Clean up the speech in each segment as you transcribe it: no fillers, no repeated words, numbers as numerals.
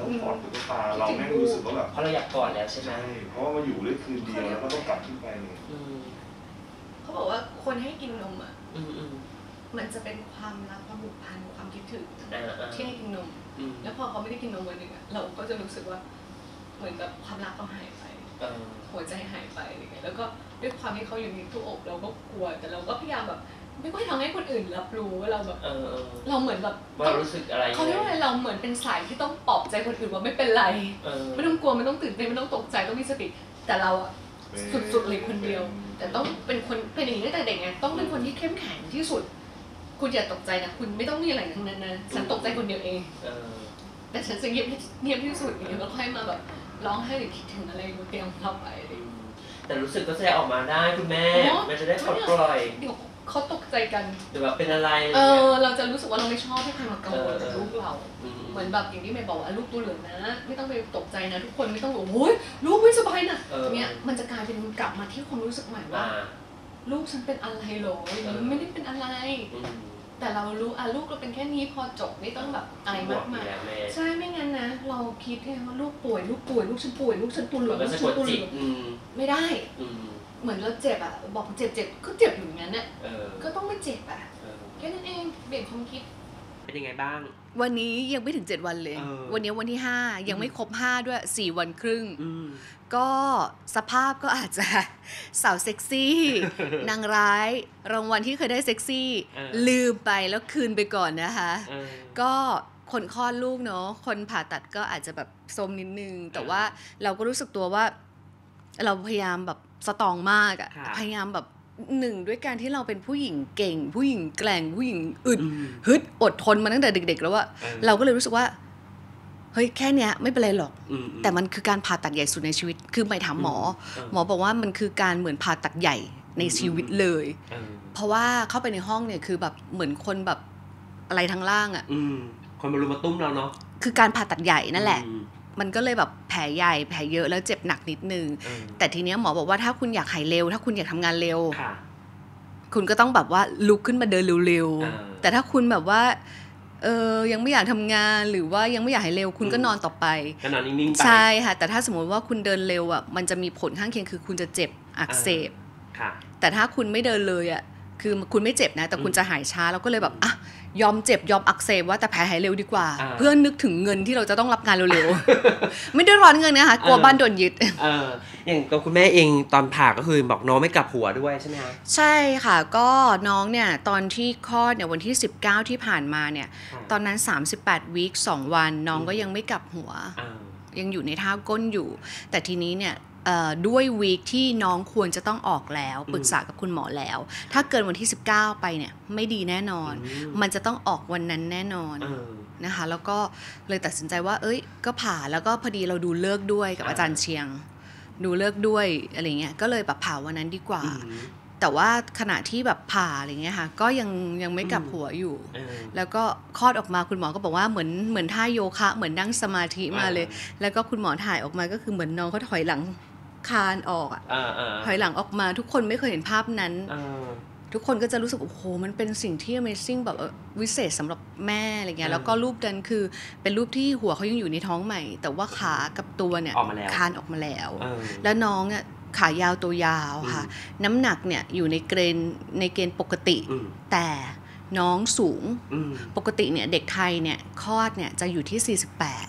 ต้องกอดตุ๊กตาเราแม่งรู้สึกว่าแบบเพราะเราอยากกอดแล้วใช่ไหมเพราะว่ามาอยู่ได้คืนเดียวแล้วก็ต้องกลับขึ้นไปเลยเขาบอกว่าคนให้กินนมอ่ะมันจะเป็นความรักความผูกพันความคิดถึงที่ให้กินนมแล้วพอเขาไม่ได้กินนมวันหนึ่งอ่ะเราก็จะรู้สึกว่าเหมือนแบบความรักเราหายไปหัวใจหายไปอะไรเงี้ยแล้วก็ด้วยความที่เขาอยู่ในตู้อกเราก็กลัวแต่เราก็พยายามแบบไม่ค่อยทำให้คนอื่นรับรู้ว่าเราแบบเราเหมือนแบบเรารู้สึกอะไรเขาเรียกว่าอะไรเราเหมือนเป็นสายที่ต้องปลอบใจคนอื่นว่าไม่เป็นไรไม่ต้องกลัวไม่ต้องตื่นเต้นไม่ต้องตกใจต้องมีสติแต่เราอะสุดๆเลยคนเดียวแต่ต้องเป็นคนเป็นอย่างนี้ตั้งแต่เด็กไงต้องเป็นคนที่เข้มแข็งที่สุดคุณอย่าตกใจนะคุณไม่ต้องมีอะไรทั้งนั้นนะฉันตกใจคนเดียวเองแต่ฉันจะเงียบที่สุดอย่างเงี้ยแล้วค่อยมาแบบร้องไห้หรือคิดถึงอะไรบนเตียงเราไปอะไรแต่รู้สึกก็แสดงออกมาได้คุณแม่มันจะได้ปลดปล่อยเดี๋ยวเขาตกใจกันหรือแบบเป็นอะไรเราจะรู้สึกว่าเราไม่ชอบให้ใครมากังวลกับลูกเราเหมือนแบบอย่างที่เมย์บอกว่าลูกตัวเหลืองนะไม่ต้องไปตกใจนะทุกคนไม่ต้องบอกโอ้ยลูกไม่สบายนะเนี่ยมันจะกลายเป็นกลับมาที่ความรู้สึกใหม่ว่าลูกฉันเป็นอะไรหรอไม่ได้เป็นอะไรแต่เรารู้ลูกเราเป็นแค่นี้พอจบไม่ต้องแบบอะไรมากมายใช่ไม่งั้นนะเราคิดแค่ว่าลูกป่วยลูกฉันป่วยลูกฉันตัวเหลืองลูกฉันตัวเหลืองไม่ได้เหมือนเราเจ็บบอกเจ็บก็เจ็บอยู่งั้นเนี่ยก็ต้องไม่เจ็บแค่นั้นเองเปลี่ยนความคิดเป็นยังไงบ้างวันนี้ยังไม่ถึง7 วันเลยวันนี้วันที่5ยังไม่ครบ5ด้วย4 วันครึ่งก็สภาพก็อาจจะสาวเซ็กซี่นางร้ายรางวัลที่เคยได้เซ็กซี่ลืมไปแล้วคืนไปก่อนนะคะก็คนคลอดลูกเนาะคนผ่าตัดก็อาจจะแบบโทรมนิดนึงแต่ว่าเราก็รู้สึกตัวว่าเราพยายามแบบสตรองมากพยายามแบบด้วยการที่เราเป็นผู้หญิงเก่งผู้หญิงแกร่งผู้หญิงอึดฮึดอดทนมาตั้งแต่เด็กๆแล้วว่าเราก็เลยรู้สึกว่าเฮ้ยแค่เนี้ยไม่เป็นไรหรอกแต่มันคือการผ่าตัดใหญ่สุดในชีวิตคือไปถามหมอบอกว่ามันคือการเหมือนผ่าตัดใหญ่ในชีวิตเลยเพราะว่าเข้าไปในห้องเนี่ยคือแบบเหมือนคนแบบอะไรทั้งล่างคนมารุมมาตุ้มเราเนาะคือการผ่าตัดใหญ่นั่นแหละมันก็เลยแบบแผลใหญ่แผลเยอะแล้วเจ็บหนักนิดนึงแต่ทีเนี้ยหมอบอกว่าถ้าคุณอยากหายเร็วถ้าคุณอยากทำงานเร็วคุณก็ต้องแบบว่าลุกขึ้นมาเดินเร็วๆแต่ถ้าคุณแบบว่ายังไม่อยากทำงานหรือว่ายังไม่อยากหายเร็วคุณก็นอนต่อไปก็นอนนิ่งๆไปใช่ค่ะแต่ถ้าสมมติว่าคุณเดินเร็วมันจะมีผลข้างเคียงคือคุณจะเจ็บอักเสบแต่ถ้าคุณไม่เดินเลยคือคุณไม่เจ็บนะแต่คุณจะหายช้าแล้วก็เลยแบบยอมเจ็บยอมอักเสบว่าแต่แผลหายเร็วดีกว่าเพื่อนึกถึงเงินที่เราจะต้องรับงานเร็วๆไม่ได้ร้อนเงินนะคะกลัวบ้านโดนยึดอย่างตัวคุณแม่เองตอนผ่าก็คือบอกน้องไม่กลับหัวด้วยใช่ไหมคะใช่ค่ะก็น้องเนี่ยตอนที่คลอดเนี่ยวันที่19ที่ผ่านมาเนี่ยตอนนั้น38วีค2วันน้องก็ยังไม่กลับหัวยังอยู่ในท่าก้นอยู่แต่ทีนี้เนี่ยด้วยวีคที่น้องควรจะต้องออกแล้วปรึกษากับคุณหมอแล้วถ้าเกินวันที่19ไปเนี่ยไม่ดีแน่นอนมันจะต้องออกวันนั้นแน่นอนนะคะแล้วก็เลยตัดสินใจว่าก็ผ่าแล้วก็พอดีเราดูเลิกด้วยกับอาจารย์เชียงดูเลิกด้วยอะไรเงี้ยก็เลยแบบผ่าวันนั้นดีกว่าแต่ว่าขณะที่แบบผ่าอะไรเงี้ยค่ะก็ยังไม่กลับหัวอยู่แล้วก็คลอดออกมาคุณหมอก็บอกว่าเหมือนท่าโยคะเหมือนนั่งสมาธิมาเลยแล้วก็คุณหมอถ่ายออกมาก็คือเหมือนน้องเขาถอยหลังคานออกถอยหลังออกมาทุกคนไม่เคยเห็นภาพนั้นทุกคนก็จะรู้สึกโอ้โหมันเป็นสิ่งที่ Amazing แบบวิเศษสำหรับแม่อะไรเงี้ยแล้วก็รูปนั้นคือเป็นรูปที่หัวเขายังอยู่ในท้องใหม่แต่ว่าขากับตัวเนี่ยคานออกมาแล้วน้องเนี่ยขายาวตัวยาวค่ะน้ำหนักเนี่ยอยู่ในเกณฑ์ปกติแต่น้องสูงปกติเนี่ยเด็กไทยเนี่ยคลอดเนี่ยจะอยู่ที่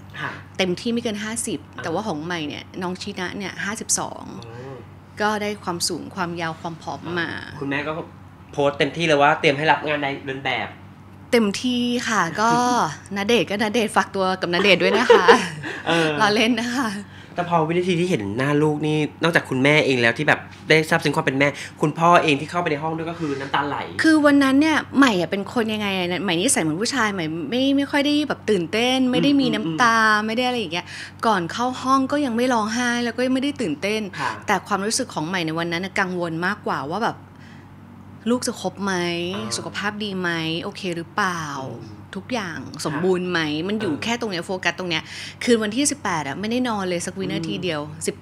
48เต็มที่ไม่เกิน50แต่ว่าของใหม่เนี่ยน้องชีนะเนี่ย52ก็ได้ความสูงความยาวความผอมมาคุณแม่ก็โพสเต็มที่เลยว่าเตรียมให้รับงานในเดินแบบเต็มที่ค่ะก็ณเดชน์ก็ณเดชน์ฝากตัวกับณเดชน์ด้วยนะคะเราเล่นนะคะแต่พอวินาทีที่เห็นหน้าลูกนี่นอกจากคุณแม่เองแล้วที่แบบได้ทราบซึ้งความเป็นแม่คุณพ่อเองที่เข้าไปในห้องด้วยก็คือน้ำตาไหลคือวันนั้นเนี่ยใหม่เป็นคนยังไงใหม่นี่ใส่เหมือนผู้ชายใหม่ไม่ค่อยได้แบบตื่นเต้นไม่ได้มีน้ำตาไม่ได้อะไรอย่างเงี้ยก่อนเข้าห้องก็ยังไม่ร้องไห้แล้วก็ไม่ได้ตื่นเต้นแต่ความรู้สึกของใหม่ในวันนั้นกังวลมากกว่าว่าแบบลูกจะครบไหมสุขภาพดีไหมโอเคหรือเปล่าทุกอย่างสมบูรณ์ไหมมันอยู่แค่ตรงเนี้ยโฟกัสตรงเนี้ยคืนวันที่18อ่ะไม่ได้นอนเลยสักวินาทีเดียว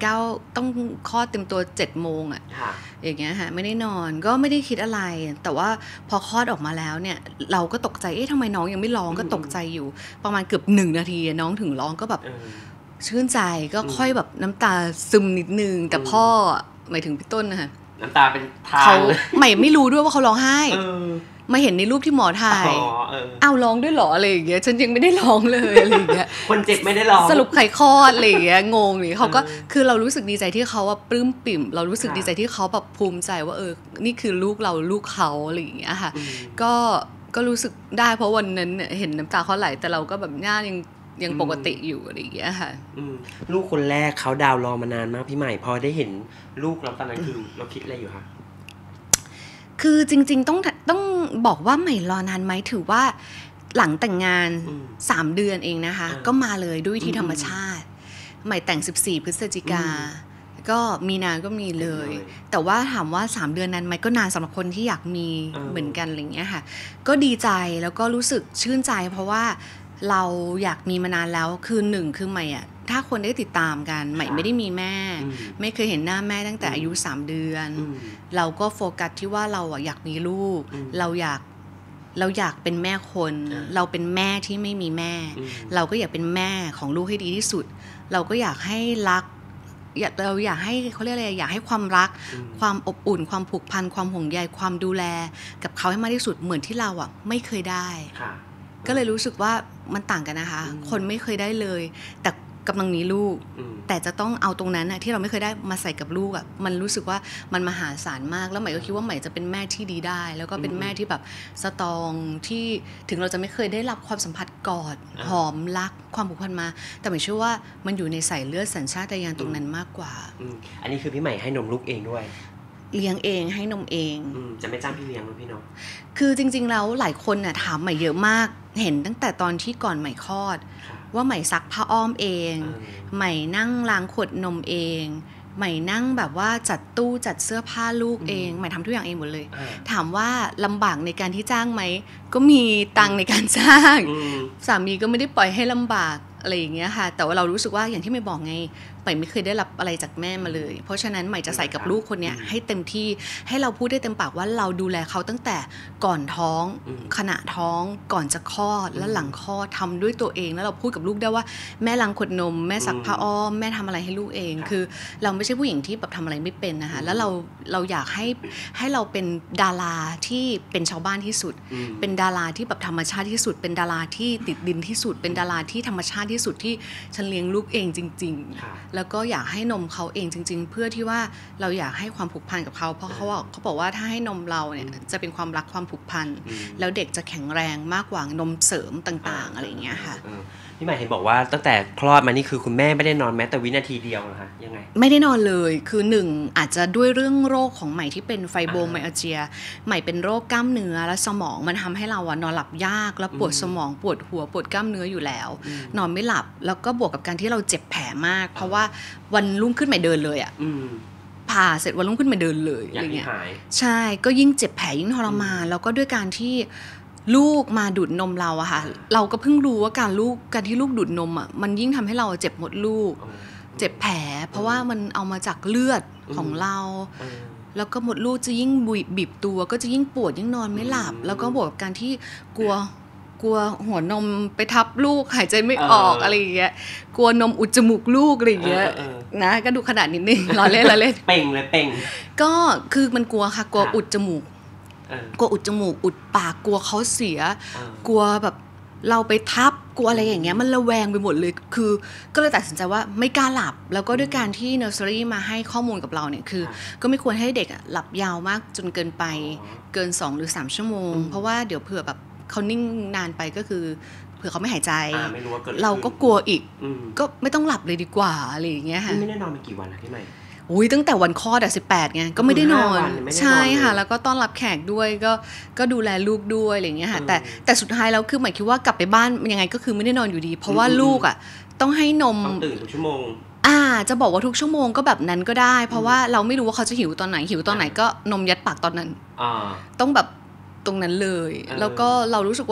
19ต้องคลอดเต็มตัว7โมงอ่ะอย่างเงี้ยค่ะไม่ได้นอนก็ไม่ได้คิดอะไรแต่ว่าพอคลอดออกมาแล้วเนี่ยเราก็ตกใจทำไมน้องยังไม่ร้องก็ตกใจอยู่ประมาณเกือบ1นาทีน้องถึงร้องก็แบบชื่นใจก็ค่อยแบบน้ำตาซึมนิดนึงแต่พ่อหมายถึงพี่ต้นนะคะน้ำตาเป็นทางเขาใหม่ไม่รู้ด้วยว่าเขาร้องไห้มาเห็นในรูปที่หมอถ่ายอ้าวร้องด้วยเหรออะไรอย่างเงี้ยฉันยังไม่ได้ร้องเลยอะไรอย่างเงี้ยคนเจ็บไม่ได้ร้องสรุปไข่คลอดอะไรอย่างเงี้ยงงนี่เขาก็คือเรารู้สึกดีใจที่เขาปลื้มปิ่มเรารู้สึกดีใจที่เขาแบบภูมิใจว่านี่คือลูกเราลูกเขาอะไรอย่างเงี้ยค่ะก็รู้สึกได้เพราะวันนั้นเห็นน้ำตาเขาไหลแต่เราก็แบบหน้ายังปกติอยู่อะไรอย่างเงี้ยค่ะลูกคนแรกเขาดาวรอมานานมากพี่ใหม่พอได้เห็นลูกเราตอนนั้นคือเราคิดอะไรอยู่คะคือจริงๆต้องบอกว่าใหม่รอนานไหมถือว่าหลังแต่งงาน3เดือนเองนะคะก็มาเลยด้วยวิธีธรรมชาติใหม่แต่ง14พฤศจิกาก็มีนาก็มีเลยแต่ว่าถามว่า3เดือนนั้นไหมก็นานสำหรับคนที่อยากมีเหมือนกันอะไรเงี้ยค่ะก็ดีใจแล้วก็รู้สึกชื่นใจเพราะว่าเราอยากมีมานานแล้วคือ1คือใหม่อะถ้าคนได้ติดตามกันใหม่ไม่ได้มีแม่ไม่เคยเห็นหน้าแม่ตั้งแต่อายุ3เดือนเราก็โฟกัสที่ว่าเราอยากมีลูกเราอยากเป็นแม่คนเราเป็นแม่ที่ไม่มีแม่เราก็อยากเป็นแม่ของลูกให้ดีที่สุดเราก็อยากให้รักเราอยากให้เขาเรียกอะไรอยากให้ความรักความอบอุ่นความผูกพันความห่วงใยความดูแลกับเขาให้มากที่สุดเหมือนที่เราไม่เคยได้ก็เลยรู้สึกว่ามันต่างกันนะคะคนไม่เคยได้เลยแต่กำลังมีลูกแต่จะต้องเอาตรงนั้นที่เราไม่เคยได้มาใส่กับลูกมันรู้สึกว่ามันมหาศาลมากแล้วใหม่ก็คิดว่าใหม่จะเป็นแม่ที่ดีได้แล้วก็เป็นแม่ที่แบบสตรองที่ถึงเราจะไม่เคยได้รับความสัมผัสกอดหอมรักความผูกพันมาแต่ใหม่เชื่อว่ามันอยู่ในสายเลือดสัญชาตญาณตรงนั้นมากกว่าอันนี้คือพี่ใหม่ให้นมลูกเองด้วยเลี้ยงเองให้นมเองจะไม่จ้างพี่เลี้ยงหรือพี่น้องคือจริงๆแล้วหลายคนถามใหม่เยอะมากเห็นตั้งแต่ตอนที่ก่อนใหม่คลอดว่าใหม่ซักผ้าอ้อมเองใหม่นั่งล้างขวดนมเองใหม่นั่งแบบว่าจัดตู้จัดเสื้อผ้าลูกเองใหม่ทำทุกอย่างเองหมดเลยถามว่าลำบากในการที่จ้างไหมก็มีตังค์ในการจ้างสามีก็ไม่ได้ปล่อยให้ลำบากอะไรอย่างเงี้ยค่ะแต่ว่าเรารู้สึกว่าอย่างที่ไม่บอกไงใหม่ไม่เคยได้รับอะไรจากแม่มาเลยเพราะฉะนั้นใหม่จะใส่กับลูกคนนี้ให้เต็มที่ให้เราพูดได้เต็มปากว่าเราดูแลเขาตั้งแต่ก่อนท้องขณะท้องก่อนจะคลอดและหลังคลอดทำด้วยตัวเองแล้วเราพูดกับลูกได้ว่าแม่ล้างขวดนมแม่ซักผ้าอ้อมแม่ทำอะไรให้ลูกเองคือเราไม่ใช่ผู้หญิงที่แบบทำอะไรไม่เป็นนะคะแล้วเราอยากให้เราเป็นดาราที่เป็นชาวบ้านที่สุดเป็นดาราที่แบบธรรมชาติที่สุดเป็นดาราที่ติดดินที่สุดเป็นดาราที่ธรรมชาติที่สุดที่ฉันเลี้ยงลูกเองจริงๆแล้วก็อยากให้นมเขาเองจริงๆเพื่อที่ว่าเราอยากให้ความผูกพันกับเขาเพราะเขาบอกว่าถ้าให้นมเราเนี่ยจะเป็นความรักความผูกพันแล้วเด็กจะแข็งแรงมากกว่านมเสริมต่างๆอะไรอย่างเงี้ยค่ะพี่ใหม่เห็นบอกว่าตั้งแต่คลอดมานี่คือคุณแม่ไม่ได้นอนแม้แต่วินาทีเดียวนะคะยังไงไม่ได้นอนเลยคือ1อาจจะด้วยเรื่องโรคของใหม่ที่เป็นไฟโบไมอัลเจียใหม่เป็นโรคกล้ามเนื้อและสมองมันทำให้เรานอนหลับยากแล้วปวดสมองปวดหัวปวดกล้ามเนื้ออยู่แล้วนอนไม่หลับแล้วก็บวกกับการที่เราเจ็บแผลมากเพราะว่าวันรุ่งขึ้นใหม่เดินเลยผ่าเสร็จวันรุ่งขึ้นมาเดินเลยอะไรเงี้ยใช่ก็ยิ่งเจ็บแผลยิ่งทรมานแล้วก็ด้วยการที่ลูกมาดูดนมเราอะค่ะเราก็เพิ่งรู้ว่าการที่ลูกดูดนมอะมันยิ่งทำให้เราเจ็บมดลูกเจ็บแผลเพราะว่ามันเอามาจากเลือดของเราแล้วก็มดลูกจะยิ่งบีบตัวก็จะยิ่งปวดยิ่งนอนไม่หลับแล้วก็บวกกับการที่กลัวหัวนมไปทับลูกหายใจไม่ออกอะไรอย่างเงี้ยกลัวนมอุดจมูกลูกอะไรอย่างเงี้ยนะก็ดูขนาดนิดนึงล้อเล่นเป่งเลยเป่งก็คือมันกลัวค่ะกลัวอุดจมูกกลัวอุดจมูกอุดปากกลัวเขาเสียกลัวแบบเราไปทับกลัวอะไรอย่างเงี้ยมันระแวงไปหมดเลยคือก็เลยตัดสินใจว่าไม่กล้าหลับแล้วก็ด้วยการที่เนอร์เซอรี่มาให้ข้อมูลกับเราเนี่ยคือก็ไม่ควรให้เด็กหลับยาวมากจนเกินไปเกิน2 หรือ 3 ชั่วโมงเพราะว่าเดี๋ยวเผื่อแบบเขานิ่งนานไปก็คือเผื่อเขาไม่หายใจเราก็กลัวอีกก็ไม่ต้องหลับเลยดีกว่าอะไรอย่างเงี้ยค่ะไม่ได้นอนมากี่วันนะพี่ใหม่ตั้งแต่วันคลอด18ไงก็ไม่ได้นอนใช่ค่ะแล้วก็ต้อนรับแขกด้วยก็ดูแลลูกด้วยอะไรอย่างเงี้ยค่ะแต่สุดท้ายแล้วคือหมายคิดว่ากลับไปบ้านยังไงก็คือไม่ได้นอนอยู่ดีเพราะว่าลูกต้องให้นมต้องตื่นทุกชั่วโมงจะบอกว่าทุกชั่วโมงก็แบบนั้นก็ได้เพราะว่าเราไม่รู้ว่าเขาจะหิวตอนไหนก็นมยัดปากตอนนั้นต้องแบบตรงนั้นเลยแล้วก็เรารู้สึกว่า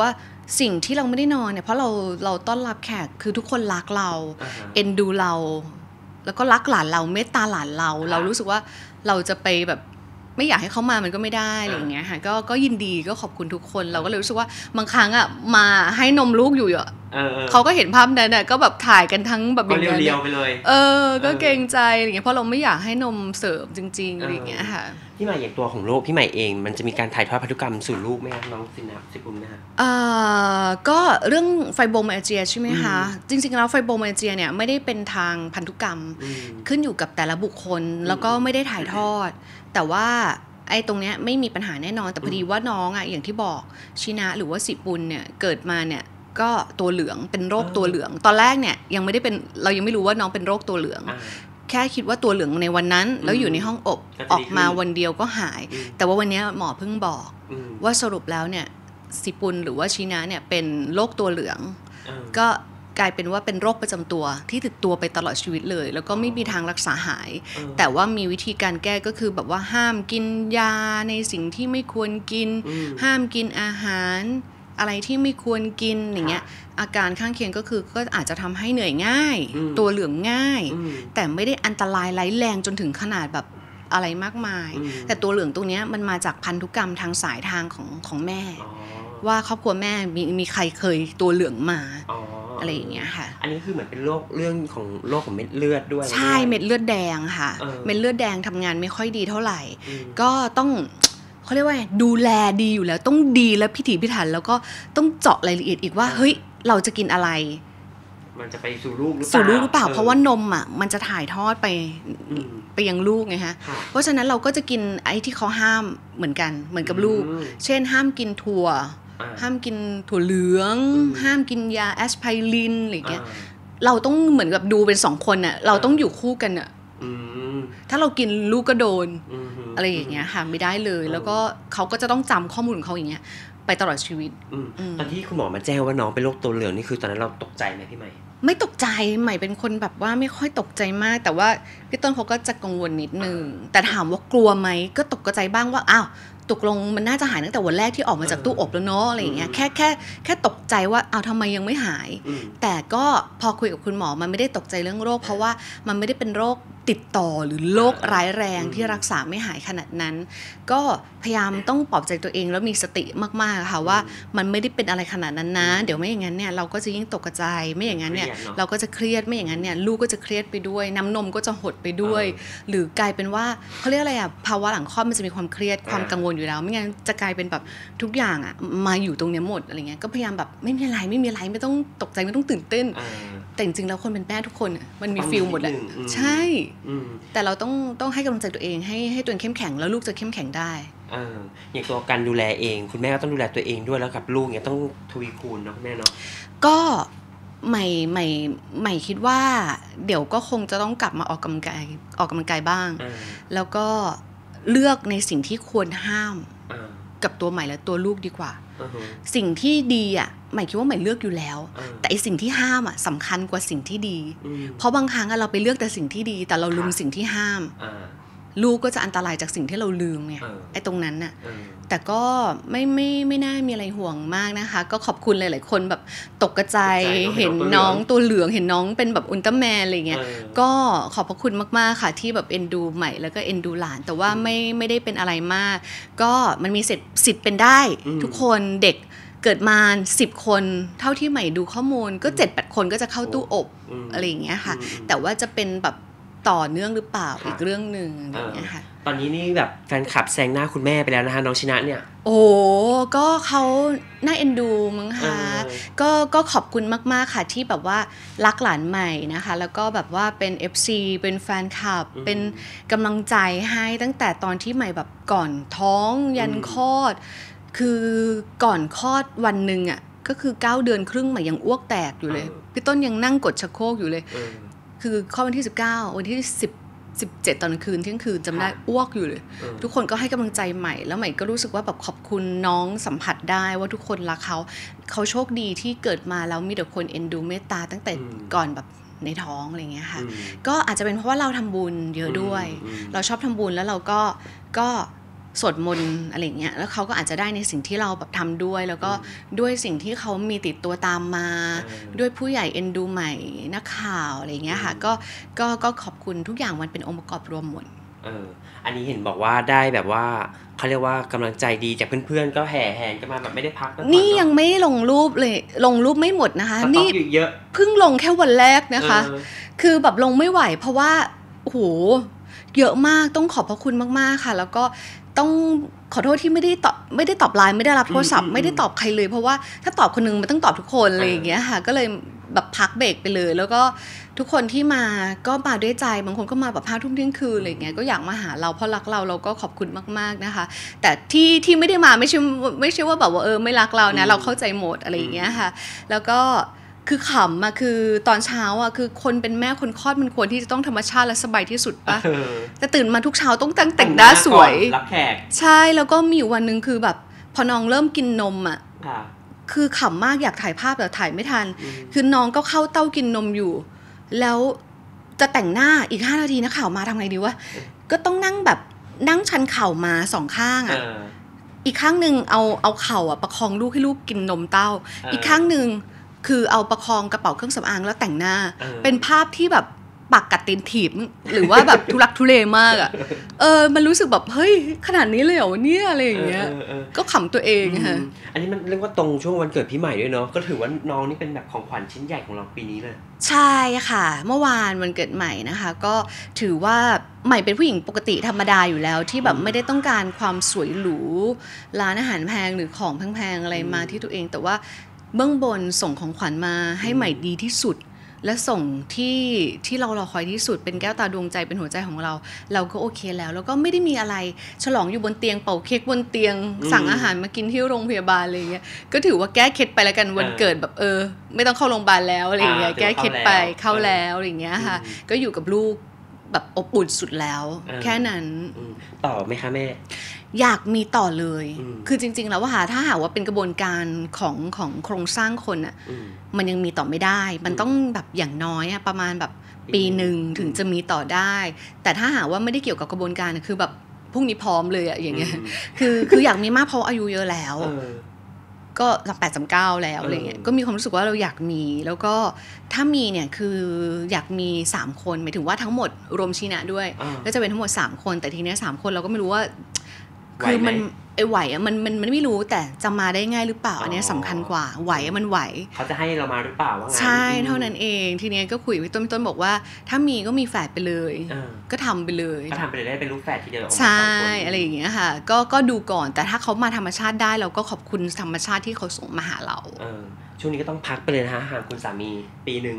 สิ่งที่เราไม่ได้นอนเนี่ยเพราะเราต้อนรับแขกคือทุกคนรักเรา เอ็นดูเราแล้วก็รักหลานเราเมตตาหลานเรารู้สึกว่าเราจะไปแบบไม่อยากให้เขามามันก็ไม่ได้อะไรอย่างเงี้ยค่ะก็ยินดีก็ขอบคุณทุกคนเราก็เลยรู้สึกว่าบางครั้งอ่ะมาให้นมลูกอยู่อ่ะเขาก็เห็นภาพนั้นน่ะก็แบบถ่ายกันทั้งแบบก็เรียวๆไปเลยก็เกรงใจอะไรอย่างเงี้ยเพราะเราไม่อยากให้นมเสริมจริงๆอะไรอย่างเงี้ยค่ะพี่ใหม่อย่างตัวของลูกพี่ใหม่เองมันจะมีการถ่ายทอดพันธุกรรมสู่ลูกไหมคะน้องสิบุญนะคะก็เรื่องไฟโบไมเจียใช่ไหมคะจริงๆแล้วไฟโบไมเจียเนี่ยไม่ได้เป็นทางพันธุกรรมขึ้นอยู่กับแต่ละบุคคลแล้วก็ไม่ได้ถ่ายทอดแต่ว่าไอ้ตรงเนี้ยไม่มีปัญหาแน่นอนแต่พอดีว่าน้องอ่ะอย่างที่บอกชินะหรือว่าสิปุลเนี่ยเกิดมาเนี่ยก็ตัวเหลืองเป็นโรคตัวเหลืองตอนแรกเนี่ยยังไม่ได้เป็นเรายังไม่รู้ว่าน้องเป็นโรคตัวเหลืองแค่คิดว่าตัวเหลืองในวันนั้นแล้วอยู่ในห้องอบออกมาวันเดียวก็หายแต่ว่าวันนี้หมอเพิ่งบอกว่าสรุปแล้วเนี่ยสิปุลหรือว่าชินะเนี่ยเป็นโรคตัวเหลืองก็กลายเป็นว่าเป็นโรคประจำตัวที่ติดตัวไปตลอดชีวิตเลยแล้วก็ไม่มีทางรักษาหายแต่ว่ามีวิธีการแก้ก็คือแบบว่าห้ามกินยาในสิ่งที่ไม่ควรกินห้ามกินอาหารอะไรที่ไม่ควรกินอย่างเงี้ยอาการข้างเคียงก็คือก็อาจจะทำให้เหนื่อยง่ายตัวเหลืองง่ายแต่ไม่ได้อันตรายร้ายแรงจนถึงขนาดแบบอะไรมากมายแต่ตัวเหลืองตรงเนี้ยมันมาจากพันธุกรรมทางสายทางของแม่ว่าครอบครัวแม่มีใครเคยตัวเหลืองมาอะไรอย่างเงี้ยค่ะอันนี้คือเหมือนเป็นเรื่องของโรคของเม็ดเลือดด้วยใช่เม็ดเลือดแดงค่ะเม็ดเลือดแดงทำงานไม่ค่อยดีเท่าไหร่ก็ต้องเขาเรียกว่าดูแลดีอยู่แล้วต้องดีและพิถีพิถันแล้วก็ต้องเจาะรายละเอียดอีกว่าเฮ้ยเราจะกินอะไรมันจะไปสู่ลูกหรือเปล่าเพราะว่านมอ่ะมันจะถ่ายทอดไปยังลูกไงฮะเพราะฉะนั้นเราก็จะกินไอ้ที่เขาห้ามเหมือนกันเหมือนกับลูกเช่นห้ามกินถั่วห้ามกินถั่วเหลืองห้ามกินยาแอสไพรินอะไรอย่างเงี้ยเราต้องเหมือนกับดูเป็น2คนน่ะเราต้องอยู่คู่กันน่ะถ้าเรากินลูกก็โดนอะไรอย่างเงี้ยค่ะไม่ได้เลยแล้วก็เขาก็จะต้องจำข้อมูลของเขาอย่างเงี้ยไปตลอดชีวิตตอนที่คุณหมอมาแจ้งว่าน้องเป็นโรคตัวเหลืองนี่คือตอนนั้นเราตกใจไหมพี่ใหม่ไม่ตกใจใหม่เป็นคนแบบว่าไม่ค่อยตกใจมากแต่ว่าพี่ต้นเขาก็จะกังวลนิดนึงแต่ถามว่ากลัวไหมก็ตกใจบ้างว่าอ้าวตกลงมันน่าจะหายตั้งแต่วันแรกที่ออกมาจากตู้อบแล้วเนาะอะไรอย่างเงี้ยแค่ตกใจว่าอ้าวทำไมยังไม่หายแต่ก็พอคุยกับคุณหมอมันไม่ได้ตกใจเรื่องโรคเพราะว่ามันไม่ได้เป็นโรคติดต่อหรือโรคร้ายแรงที่รักษาไม่หายขนาดนั้นก็พยายามต้องปลอบใจตัวเองแล้วมีสติมากๆค่ะว่ามันไม่ได้เป็นอะไรขนาดนั้นนะเดี๋ยวไม่อย่างนั้นเนี่ยเราก็จะยิ่งตกใจไม่อย่างนั้นเนี่ยเราก็จะเครียดไม่อย่างนั้นเนี่ยลูกก็จะเครียดไปด้วยน้ำนมก็จะหดไปด้วยหรือกลายเป็นว่าเขาเรียกอะไรอ่ะภาวะหลังคลอดมันจะมีความเครียดความกังวลอยู่แล้วไม่งั้นจะกลายเป็นแบบทุกอย่างอ่ะมาอยู่ตรงนี้หมดอะไรเงี้ยก็พยายามแบบไม่มีอะไรไม่ต้องตกใจไม่ต้องตื่นเต้นแต่จริงๆแล้วคนเป็นแม่ทุกคนมันมีฟีลหมดแหละใช่แต่เราต้องให้กำลังใจตัวเองให้ตัวเองเข้มแข็งแล้วลูกจะเข้มแข็งได้อย่างตัวการดูแลเองคุณแม่ก็ต้องดูแลตัวเองด้วยแล้วกับลูกเนี่ยต้องทวีคูณเนาะแม่เนาะก็ใหม่คิดว่าเดี๋ยวก็คงจะต้องกลับมาออกกำลังกายบ้างแล้วก็เลือกในสิ่งที่ควรห้ามกับตัวใหม่และตัวลูกดีกว่าสิ่งที่ดีอ่ะใหม่คิดว่าใหม่เลือกอยู่แล้วแต่ไอสิ่งที่ห้ามอ่ะสำคัญกว่าสิ่งที่ดีเพราะบางครั้งเราไปเลือกแต่สิ่งที่ดีแต่เราลืมสิ่งที่ห้ามลูกก็จะอันตรายจากสิ่งที่เราลืมไงไอ้ตรงนั้นน่ะแต่ก็ไม่น่ามีอะไรห่วงมากนะคะก็ขอบคุณหลายๆคนแบบตกกระจายเห็นน้องตัวเหลืองเห็นน้องเป็นแบบอุลตร้าแมนอะไรเงี้ยก็ขอบพระคุณมากๆค่ะที่แบบเอ็นดูใหม่แล้วก็เอ็นดูหลานแต่ว่าไม่ได้เป็นอะไรมากก็มันมีสิทธิ์เป็นได้ทุกคนเด็กเกิดมา10 คนเท่าที่ใหม่ดูข้อมูลก็ 7-8 คนก็จะเข้าตู้อบอะไรอย่างเงี้ยค่ะแต่ว่าจะเป็นแบบต่อเนื่องหรือเปล่าอีกเรื่องนึงอย่างเงี้ยค่ะตอนนี้นี่แบบแฟนคลับแซงหน้าคุณแม่ไปแล้วนะคะน้องชินะเนี่ยโอ้ก็เขาน่าเอ็นดูมั้งคะก็ขอบคุณมากๆค่ะที่แบบว่ารักหลานใหม่นะคะแล้วก็แบบว่าเป็น FC เป็นแฟนคลับเป็นกำลังใจให้ตั้งแต่ตอนที่ใหม่แบบก่อนท้องยันคลอดคือก่อนคลอดวันนึงอ่ะก็คือ9 เดือนครึ่งใหม่ยังอ้วกแตกอยู่เลยพี่ต้นยังนั่งกดชักโครกอยู่เลยคือข้อวันที่19วันที่17ตอนคืนเที่ยงคืนจำได้อ้วกอยู่เลยทุกคนก็ให้กำลังใจใหม่แล้วใหม่ก็รู้สึกว่าแบบขอบคุณน้องสัมผัสได้ว่าทุกคนรักเขาโชคดีที่เกิดมาแล้วมีแต่คนเอ็นดูเมตตาตั้งแต่ก่อนแบบในท้องอะไรเงี้ยค่ะก็อาจจะเป็นเพราะว่าเราทำบุญเยอะด้วยเราชอบทำบุญแล้วเราก็สวดมนต์อะไรเงี้ยแล้วเขาก็อาจจะได้ในสิ่งที่เราแบบทำด้วยแล้วก็ด้วยสิ่งที่เขามีติดตัวตามมาด้วยผู้ใหญ่เอ็นดูใหม่นักข่าวอะไรเงี้ยค่ะก็ขอบคุณทุกอย่างมันเป็นองค์ประกอบรวมหมดอันนี้เห็นบอกว่าได้แบบว่าเขาเรียกว่ากำลังใจดีจากเพื่อนๆก็แห่แหนกันมาแบบไม่ได้พักนี่ยังไม่ลงรูปเลยลงรูปไม่หมดนะคะนี่เยอะเพิ่งลงแค่วันแรกนะคะคือแบบลงไม่ไหวเพราะว่าโอ้โหเยอะมากต้องขอบพระคุณมากๆค่ะแล้วก็ต้องขอโทษที่ไม่ได้ตอบไลน์ไม่ได้รับโทรศัพท์ไม่ได้ตอบใครเลยเพราะว่าถ้าตอบคนนึงมันต้องตอบทุกคนอะไรอย่างเงี้ยค่ะก็เลยแบบพักเบรกไปเลยแล้วก็ทุกคนที่มาก็มาด้วยใจบางคนก็มาแบบ5 ทุ่มเที่ยงคืนอะไรเงี้ยก็อยากมาหาเราเพราะรักเราก็ขอบคุณมากๆนะคะแต่ที่ไม่ได้มาไม่ใช่ว่าแบบว่าไม่รักเรานะเราเข้าใจหมดอะไรอย่างเงี้ยค่ะแล้วก็คือขำอะคือตอนเช้าอะคือคนเป็นแม่คนคลอดมันควรที่จะต้องธรรมชาติและสบายที่สุดปะแต่ตื่นมาทุกเช้าต้องแต่งหน้าสวยรับแขกใช่แล้วก็มีอยู่วันนึงคือแบบพอน้องเริ่มกินนมอะคือขำมากอยากถ่ายภาพแต่ถ่ายไม่ทันคือน้องก็เข้าเต้ากินนมอยู่แล้วจะแต่งหน้าอีก5 นาทีนะข่าวมาทำไงดีวะก็ต้องนั่งชันเข่ามา2 ข้างอะอีกข้างนึงเอาเข่าอะประคองลูกให้ลูกกินนมเต้าอีกข้างนึงคือเอาประคองกระเป๋าเครื่องสำอางแล้วแต่งหน้าเป็นภาพที่แบบปากกัดตีนถีบหรือว่าแบบทุลักทุเลมากอ่ะมันรู้สึกแบบเฮ้ยขนาดนี้เลยเหรอเนี่ยอะไรอย่างเงี้ยก็ขำตัวเองค่ะอันนี้มันเรียกว่าตรงช่วงวันเกิดพี่ใหม่ด้วยเนาะก็ถือว่าน้องนี่เป็นแบบของขวัญชิ้นใหญ่ของเราปีนี้เลยใช่ค่ะเมื่อวานวันเกิดใหม่นะคะก็ถือว่าใหม่เป็นผู้หญิงปกติธรรมดาอยู่แล้วที่แบบไม่ได้ต้องการความสวยหรูร้านอาหารแพงหรือของแพงๆอะไรมาที่ตัวเองแต่ว่าเบื้องบนส่งของขวัญมาให้ใหม่ดีที่สุดและส่งที่เรารอคอยที่สุดเป็นแก้วตาดวงใจเป็นหัวใจของเราก็โอเคแล้วก็ไม่ได้มีอะไรฉลองอยู่บนเตียงเป่าเค้กบนเตียงสั่งอาหารมากินที่โรงพยาบาลอะไรเงี้ยก็ถือว่าแก้เคล็ดไปแล้วกันวันเกิดแบบไม่ต้องเข้าโรงพยาบาลแล้วอะไรเงี้ยแก้เคล็ดไปเข้าแล้วอะไรเงี้ยค่ะก็อยู่กับลูกแบบอบอุ่นสุดแล้วแค่นั้นต่อไหมคะแม่อยากมีต่อเลยคือจริงๆแล้วว่าถ้าหากว่าเป็นกระบวนการของโครงสร้างคนอ่ะมันยังมีต่อไม่ได้มันต้องแบบอย่างน้อยประมาณแบบปีหนึ่งถึงจะมีต่อได้แต่ถ้าหากว่าไม่ได้เกี่ยวกับกระบวนการคือแบบพรุ่งนี้พร้อมเลยอ่ะอย่างเงี้ยคืออยากมีมากเพราะอายุเยอะแล้วก็38-39แล้วอะไรเงี้ยก็มีความรู้สึกว่าเราอยากมีแล้วก็ถ้ามีเนี่ยคืออยากมี3 คนหมายถึงว่าทั้งหมดรวมชีนะด้วยก็จะเป็นทั้งหมด3 คนแต่ทีเนี้ย3 คนเราก็ไม่รู้ว่าคือมันไหวอ่ะมันไม่รู้แต่จะมาได้ง่ายหรือเปล่าอันนี้สำคัญกว่าไหวมันไหวเขาจะให้เรามาหรือเปล่าว่าใช่เท่านั้นเองทีนี้ก็คุยกับพี่ต้นบอกว่าถ้ามีก็มีแฝดไปเลยก็ทำไปเลยได้เป็นลูกแฝดทีเดียวใช่อะไรอย่างเงี้ยค่ะก็ดูก่อนแต่ถ้าเขามาธรรมชาติได้เราก็ขอบคุณธรรมชาติที่เขาส่งมาหาเราช่วงนี้ก็ต้องพักไปเลยนะคะห่างคุณสามีปีนึง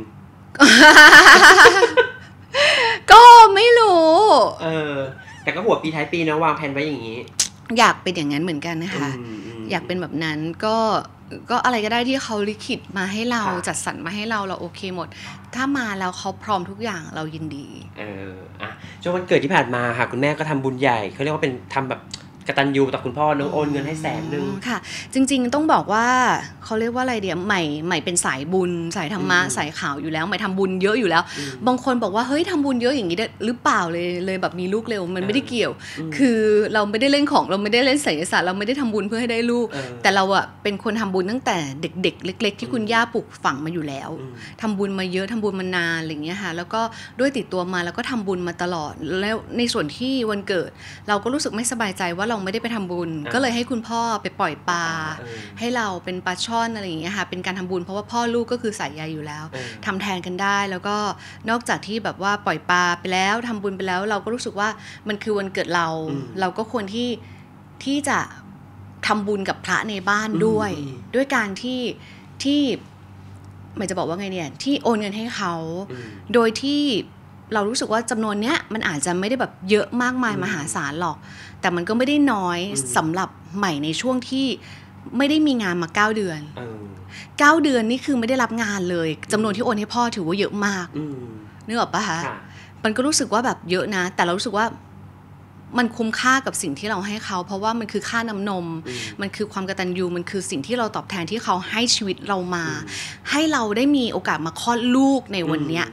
ก็ไม่รู้แต่ก็หัวปีท้ายปีนะวางแผนไว้อย่างนี้อยากเป็นอย่างนั้นเหมือนกันนะคะอยากเป็นแบบนั้นก็อะไรก็ได้ที่เขาลิขิตมาให้เราจัดสรรมาให้เราโอเคหมดถ้ามาแล้วเขาพร้อมทุกอย่างเรายินดีช่วงวันเกิดที่ผ่านมาค่ะคุณแม่ก็ทำบุญใหญ่เขาเรียกว่าเป็นทำแบบกตัญญูต่อคุณพ่อน้องโอนเงินให้100,000 ค่ะจริงๆต้องบอกว่าเขาเรียกว่าอะไรเดี๋ยวใหม่เป็นสายบุญสายธรรมะสายข่าวอยู่แล้วใหม่ทำบุญเยอะอยู่แล้วบางคนบอกว่าเฮ้ยทำบุญเยอะอย่างนี้ได้หรือเปล่าเลยแบบมีลูกเร็วมันไม่ได้เกี่ยวคือเราไม่ได้เล่นของเราไม่ได้เล่นไสยศาสตร์เราไม่ได้ทำบุญเพื่อให้ได้ลูกแต่เราอะเป็นคนทำบุญตั้งแต่เด็กๆเล็กๆที่คุณย่าปลูกฝังมาอยู่แล้วทำบุญมาเยอะทำบุญมานานอะไรอย่างเงี้ยค่ะแล้วก็ด้วยติดตัวมาแล้วก็ทำบุญมาตลอดแล้วในส่วนที่วันเกิดเราก็รู้สึกไม่สบายใจว่าเราไม่ได้ไปทำบุญก็เลยให้คุณพ่อไปปล่อยปลาให้เราเป็นปลาช่อนอะไรอย่างเงี้ยค่ะเป็นการทำบุญเพราะว่าพ่อลูกก็คือสายใยอยู่แล้วทำแทนกันได้แล้วก็นอกจากที่แบบว่าปล่อยปลาไปแล้วทำบุญไปแล้วเราก็รู้สึกว่ามันคือวันเกิดเราก็ควรที่จะทำบุญกับพระในบ้านด้วยการที่หมายจะบอกว่าไงเนี่ยที่โอนเงินให้เขาโดยที่เรารู้สึกว่าจำนวนเนี้ยมันอาจจะไม่ได้แบบเยอะมากมายมหาศาลหรอกแต่มันก็ไม่ได้น้อยสำหรับใหม่ในช่วงที่ไม่ได้มีงานมา9 เดือน9 เดือนนี่คือไม่ได้รับงานเลยจำนวนที่โอนให้พ่อถือว่าเยอะมากนึกออกปะคะมันก็รู้สึกว่าแบบเยอะนะแต่เรารู้สึกว่ามันคุ้มค่ากับสิ่งที่เราให้เขาเพราะว่ามันคือค่าน้ำนมมันคือความกตัญญูมันคือสิ่งที่เราตอบแทนที่เขาให้ชีวิตเรามาให้เราได้มีโอกาสมาคลอดลูกในวันเนี้ย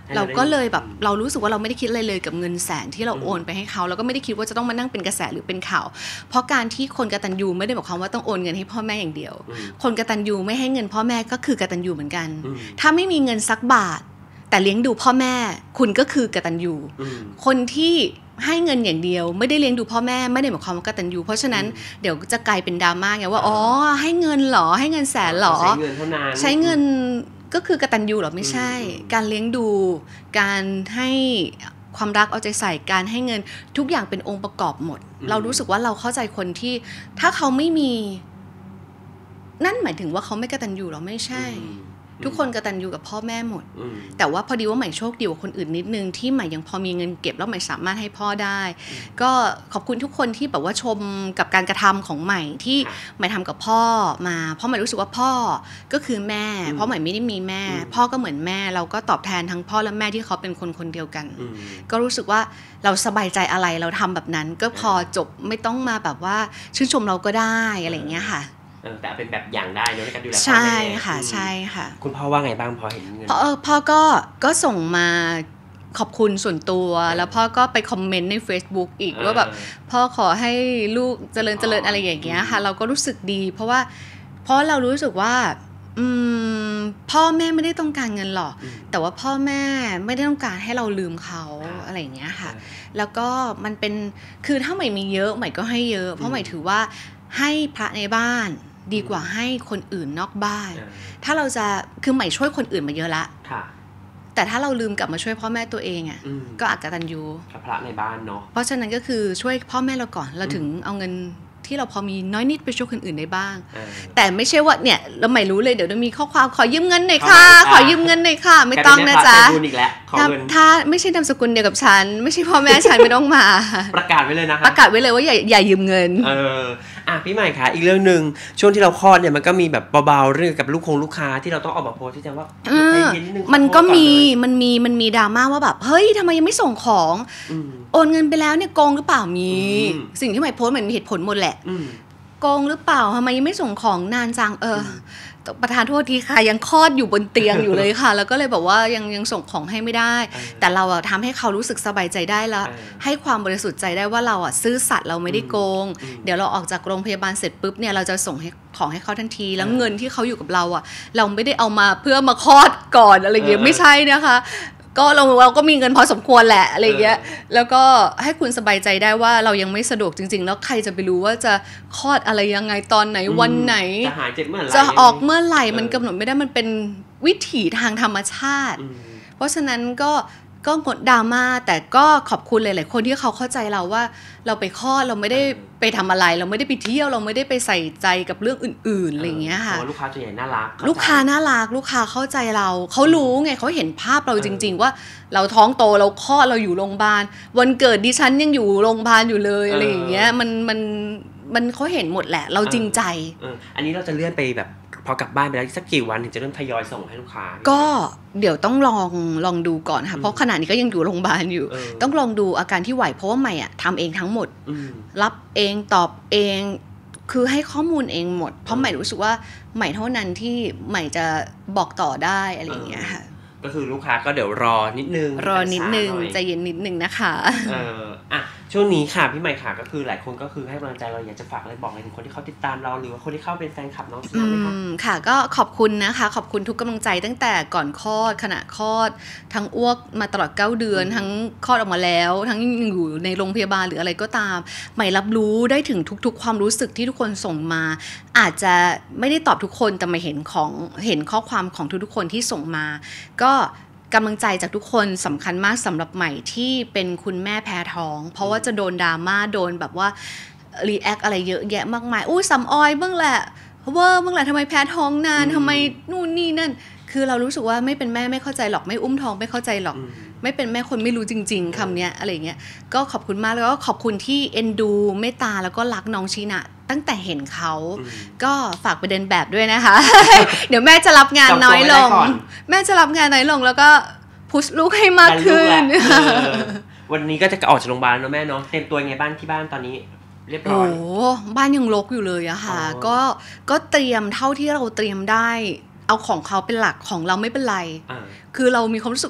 เราก็เลยแบบเรารู้สึกว่าเราไม่ได้คิดอะไรเลยกับเงินแสนที่เราโอนไปให้เขาแล้วก็ไม่ได้คิดว่าจะต้องมานั่งเป็นกระแสหรือเป็นข่าวเพราะการที่คนกตัญญูไม่ได้บอกความว่าต้องโอนเงินให้พ่อแม่อย่างเดียวคนกตัญญูไม่ให้เงินพ่อแม่ก็คือกตัญญูเหมือนกันถ้าไม่มีเงินสักบาทแต่เลี้ยงดูพ่อแม่คุณก็คือกตัญญูคนที่ให้เงินอย่างเดียวไม่ได้เลี้ยงดูพ่อแม่ไม่ได้หมายความว่ากตัญญูเพราะฉะนั้นเดี๋ยวจะกลายเป็นดราม่าไงว่าอ๋อให้เงินเหรอให้เงินแสนเหรอใช้เงินเท่านั้นใช้เงินก็คือกตัญญูหรอไม่ใช่การเลี้ยงดูการให้ความรักเอาใจใส่การให้เงินทุกอย่างเป็นองค์ประกอบหมดเรารู้สึกว่าเราเข้าใจคนที่ถ้าเขาไม่มีนั่นหมายถึงว่าเขาไม่กตัญญูหรอไม่ใช่ทุกคนกตัญญูกับพ่อแม่หมดแต่ว่าพอดีว่าใหม่โชคดีกว่าคนอื่นนิดนึงที่ใหม่ยังพอมีเงินเก็บแล้วใหม่สามารถให้พ่อได้ก็ขอบคุณทุกคนที่แบบว่าชมกับการกระทำของใหม่ที่ใหม่ทำกับพ่อมาเพราะใหม่รู้สึกว่าพ่อก็คือแม่เพราะใหม่ไม่ได้มีแม่พ่อก็เหมือนแม่เราก็ตอบแทนทั้งพ่อและแม่ที่เขาเป็นคนคนเดียวกันก็รู้สึกว่าเราสบายใจอะไรเราทำแบบนั้นก็พอจบไม่ต้องมาแบบว่าชื่นชมเราก็ได้อะไรอย่างเงี้ยค่ะแต่เป็นแบบอย่างได้ในการดูแลพ่อแม่ใช่ค่ะใช่ค่ะคุณพ่อว่าไงบ้างพอเห็นเงินพ่อก็ส่งมาขอบคุณส่วนตัวแล้วพ่อก็ไปคอมเมนต์ใน Facebook อีกว่าแบบพ่อขอให้ลูกเจริญอะไรอย่างเงี้ยค่ะเราก็รู้สึกดีเพราะเรารู้สึกว่าพ่อแม่ไม่ได้ต้องการเงินหรอกแต่ว่าพ่อแม่ไม่ได้ต้องการให้เราลืมเขาอะไรอย่างเงี้ยค่ะแล้วก็มันเป็นคือถ้าใหม่มีเยอะใหม่ก็ให้เยอะเพราะใหม่ถือว่าให้พระในบ้านดีกว่าให้คนอื่นนอกบ้านถ้าเราจะคือใหม่ช่วยคนอื่นมาเยอะละแต่ถ้าเราลืมกลับมาช่วยพ่อแม่ตัวเองอ่ะก็อกตัญญูกับพระในบ้านเนาะเพราะฉะนั้นก็คือช่วยพ่อแม่เราก่อนเราถึงเอาเงินที่เราพอมีน้อยนิดไปช่วยคนอื่นได้บ้างแต่ไม่ใช่ว่าเนี่ยเราไม่รู้เลยเดี๋ยวจะมีข้อความขอยืมเงินหน่อยค่ะขอยืมเงินหน่อยค่ะไม่ต้องนะจ๊ะถ้าไม่ใช่นามสกุลเดียวกับฉันไม่ใช่พ่อแม่ฉันไม่ต้องมาประกาศไว้เลยนะคะประกาศไว้เลยว่าอย่ายืมเงินพี่ใหม่คะอีกเรื่องนึงช่วงที่เราคลอดเนี่ยมันก็มีแบบเบาๆเรื่องกับลูกค้าที่เราต้องออกมาโพสที่จะว่ามันก็มีดราม่าว่าแบบเฮ้ยทำไมยังไม่ส่งของโอนเงินไปแล้วเนี่ยโกงหรือเปล่ามีสิ่งที่ใหม่โพสมันมีเหตุผลหมดแหละโกงหรือเปล่าทำไมยังไม่ส่งของนานจังประธานโทษทีค่ะยังคลอดอยู่บนเตียงอยู่เลยค่ะแล้วก็เลยบอกว่ายังส่งของให้ไม่ได้แต่เราทำให้เขารู้สึกสบายใจได้แล้วให้ความบริสุทธิ์ใจได้ว่าเราซื่อสัตย์เราไม่ได้โกงเดี๋ยวเราออกจากโรงพยาบาลเสร็จปุ๊บเนี่ยเราจะส่งให้ของให้เขาทันทีแล้วเงินที่เขาอยู่กับเราเราไม่ได้เอามาเพื่อมาคลอดก่อนอะไรอย่างเงี้ยไม่ใช่นะคะก็เราก็มีเงินพอสมควรแหละอะไรเงี้ยแล้วก็ให้คุณสบายใจได้ว่าเรายังไม่สะดวกจริงๆแล้วใครจะไปรู้ว่าจะคลอดอะไรยังไงตอนไหนวันไหนจะหายเจ็บเมื่อไหร่จะออกเมื่อไหร่มันกำหนดไม่ได้มันเป็นวิถีทางธรรมชาติเพราะฉะนั้นก็งดดราม่าแต่ก็ขอบคุณหลายๆคนที่เขาเข้าใจเราว่าเราไปคลอดเราไม่ได้ไปทำอะไรเราไม่ได้ไปเที่ยวเราไม่ได้ไปใส่ใจกับเรื่องอื่นๆอะไรอย่างเงี้ยค่ะลูกค้าส่วนใหญ่น่ารักลูกค้าน่ารักลูกค้าเข้าใจเราเขารู้ไงเขาเห็นภาพเราจริงๆว่าเราท้องโตเราคลอดเราอยู่โรงพยาบาลวันเกิดดิฉันยังอยู่โรงพยาบาลอยู่เลยอะไรอย่างเงี้ยมันเขาเห็นหมดแหละเราจริงใจอันนี้เราจะเลื่อนไปแบบพอกลับบ้านไปแล้วสักกี่วันถึงจะเริ่มทยอยส่งให้ลูกค้าก็เดี๋ยวต้องลองดูก่อนค่ะเพราะขณะนี้ก็ยังอยู่โรงพยาบาลอยู่ต้องลองดูอาการที่ไหวเพราะว่าใหม่ทำเองทั้งหมดรับเองตอบเองคือให้ข้อมูลเองหมดเพราะใหม่รู้สึกว่าใหม่เท่านั้นที่ใหม่จะบอกต่อได้อะไรอย่างเงี้ยค่ะก็คือลูกค้าก็เดี๋ยวรอนิดนึงใจเย็นนิดนึงนะคะช่วงนี้ค่ะพี่ใหม่ค่ะก็คือหลายคนก็คือให้กำลังใจเราอยากจะฝากอะไรบอกอะไรถึงคนที่เขาติดตามเราหรือว่าคนที่เข้าเป็นแฟนคลับน้องซีน่าไหมคะค่ะก็ขอบคุณนะคะขอบคุณทุกกำลังใจตั้งแต่ก่อนคลอดขณะคลอดทั้งอ้วกมาตลอด9 เดือนทั้งคลอดออกมาแล้วทั้งอยู่ในโรงพยาบาลหรืออะไรก็ตามใหม่รับรู้ได้ถึงทุกๆความรู้สึกที่ทุกคนส่งมาอาจจะไม่ได้ตอบทุกคนแต่มาเห็นข้อความของทุกๆคนที่ส่งมาก็กำลังใจจากทุกคนสำคัญมากสำหรับใหม่ที่เป็นคุณแม่แพ้ท้องเพราะว่าจะโดนดราม่าโดนแบบว่ารีแอคอะไรเยอะแยะมากมายสำออยเบื้องแหละเบื้องแหละทำไมแพ้ท้องนานทำไมนู่นนี่นั่นคือเรารู้สึกว่าไม่เป็นแม่ไม่เข้าใจหรอกไม่อุ้มท้องไม่เข้าใจหรอกไม่เป็นแม่คนไม่รู้จริงๆคำเนี้ยอะไรเงี้ยก็ขอบคุณมากแล้วก็ขอบคุณที่เอ็นดูเมตตาแล้วก็รักน้องชีนะตั้งแต่เห็นเขาก็ฝากไปเดินแบบด้วยนะคะ เดี๋ยวแม่จะรับงานน้อยลงแม่จะรับงานน้อยลงแล้วก็พุชลูกให้มากขึ้นวันนี้ก็จะออกจากโรงพยาบาลแล้วแม่เนาะเตรียมตัวยังไงบ้านที่บ้านตอนนี้เรียบร้อยบ้านยังรกอยู่เลยอะค่ะก็เตรียมเท่าที่เราเตรียมได้เอาของเขาเป็นหลักของเราไม่เป็นไรคือเรามีความรู้สึกว่า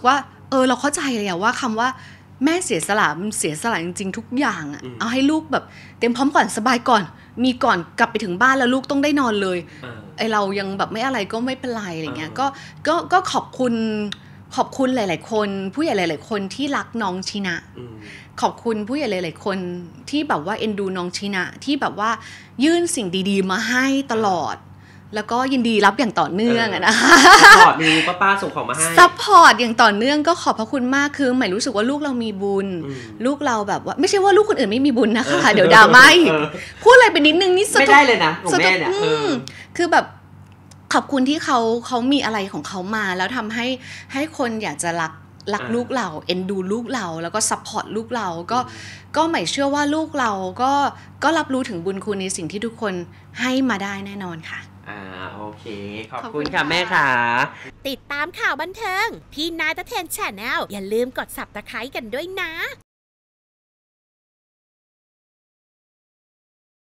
เราเข้าใจเลยอะว่าคำว่าแม่เสียสละมันเสียสละจริงๆทุกอย่างอะเอาให้ลูกแบบเต็มพร้อมก่อนสบายก่อนมีก่อนกลับไปถึงบ้านแล้วลูกต้องได้นอนเลยไอเรายังแบบไม่อะไรก็ไม่เป็นไรอะไรเงี้ยก็ขอบคุณหลายๆคนผู้ใหญ่หลายๆคนที่รักน้องชินะขอบคุณผู้ใหญ่หลายๆคนที่แบบว่าเอ็นดูน้องชินะที่แบบว่ายื่นสิ่งดีๆมาให้ตลอดแล้วก็ยินดีรับอย่างต่อเนื่องนะคะซัพพอร์ตมีป้าส่งของมาให้ซัพพอร์ตอย่างต่อเนื่องก็ขอบพระคุณมากคือหมายรู้สึกว่าลูกเรามีบุญลูกเราแบบว่าไม่ใช่ว่าลูกคนอื่นไม่มีบุญนะคะเดี๋ยวดราม่าอีกพูดอะไรไปนิดนึงนี่ไม่ได้เลยนะของแม่เนี่ยคือแบบขอบคุณที่เขามีอะไรของเขามาแล้วทำให้คนอยากจะรักลูกเราเอ็นดูลูกเราแล้วก็ซัพพอร์ตลูกเราก็หมายเชื่อว่าลูกเราก็รับรู้ถึงบุญคุณในสิ่งที่ทุกคนให้มาได้แน่นอนค่ะโอเคขอบคุณค่ะแม่ค่ะติดตามข่าวบันเทิงพี่นายตะเทน Channel อย่าลืมกด Subscribe กันด้วยนะ